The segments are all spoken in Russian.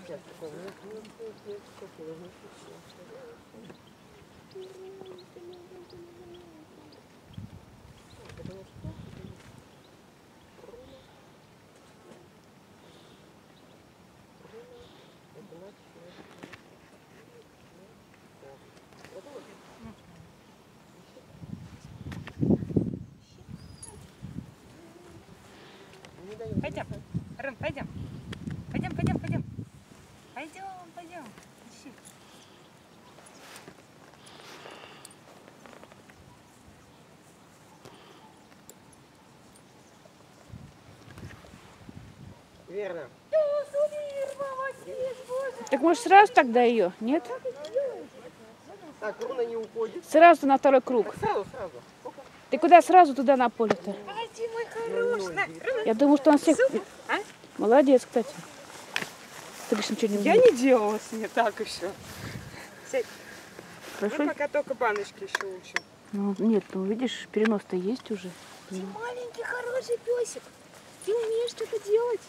Пойдем, Ром, пойдем. Пойдем. Пойдем. Ищи. Верно. Так может сразу тогда ее, нет? Так, руна не уходит. Сразу на второй круг. Сразу. Ты куда сразу туда на поле-то? Пойди, мой хороший. Я думаю, что он всех... А? Молодец, кстати. Ты говоришь, ничего не Я умеешь. не делала с ней так еще. Сядь. Хорошо? Мы пока только баночки еще учим. Ну, нет, ну видишь, перенос-то есть уже. Ты маленький хороший песик. Ты умеешь что-то делать.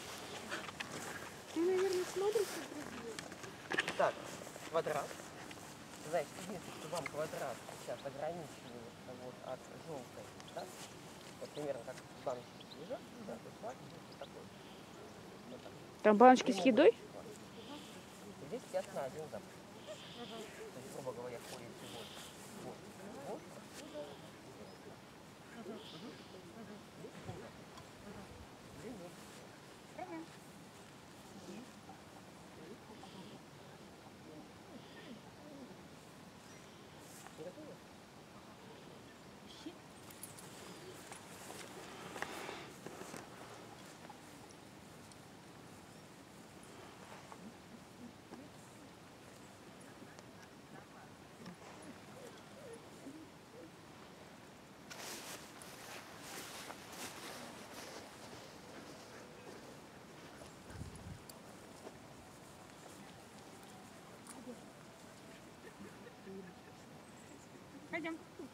Ты, наверное, смотришь на другие. Так, квадрат. Знаете, единственное, что вам квадрат сейчас ограничивает вот от желтой, да? Вот примерно как баночки лежат, да, то есть баночки вот такой. Вот так. Там баночки с едой? Здесь сидят на один запах. То есть, грубо говоря, ходите вот. Пойдем.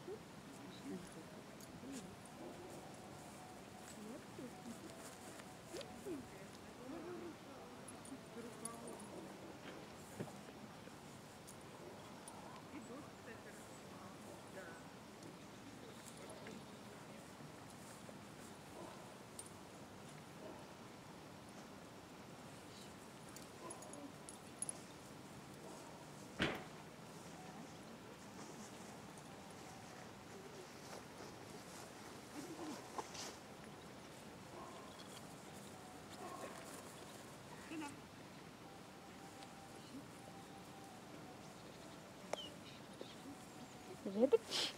Лебедь.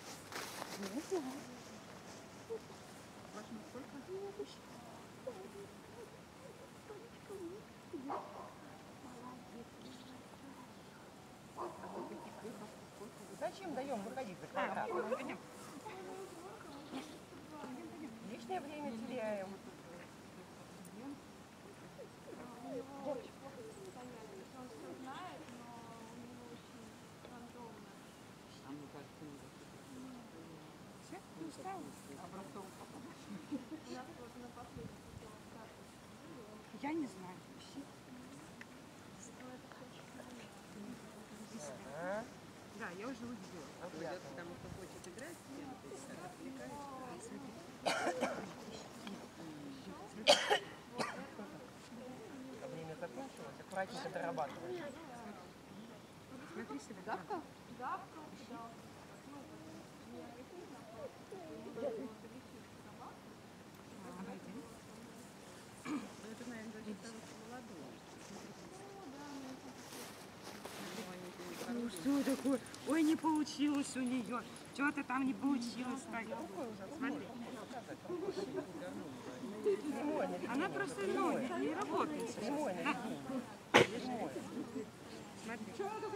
Зачем даем выходить за квадрат? Лишнее время теряем. Я не знаю. Да, я уже увидела. Потому что хочет играть, Время закончилось, аккуратненько дорабатываем. Смотри сюда. это, наверное, даже молодой. Ну что такое? Ой, не получилось у нее. Что-то там не получилось. Смотри. Она просто не работает сейчас. Смотри.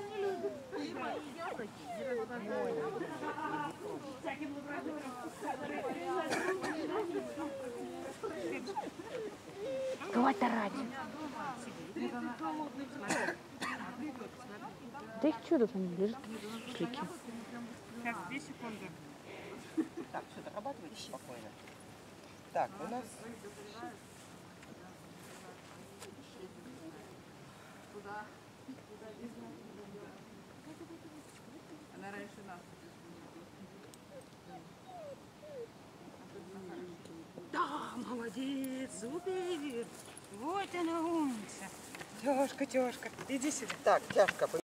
Кого-то ради. Да их что тут они лежат? Штуки. Так, 2 секунды. Так, все, дорабатывайте спокойно. Так, у нас... Она раньше нас. Да, молодец, супер. Вот она умница. Тёшка, иди сюда. Так, тяжко.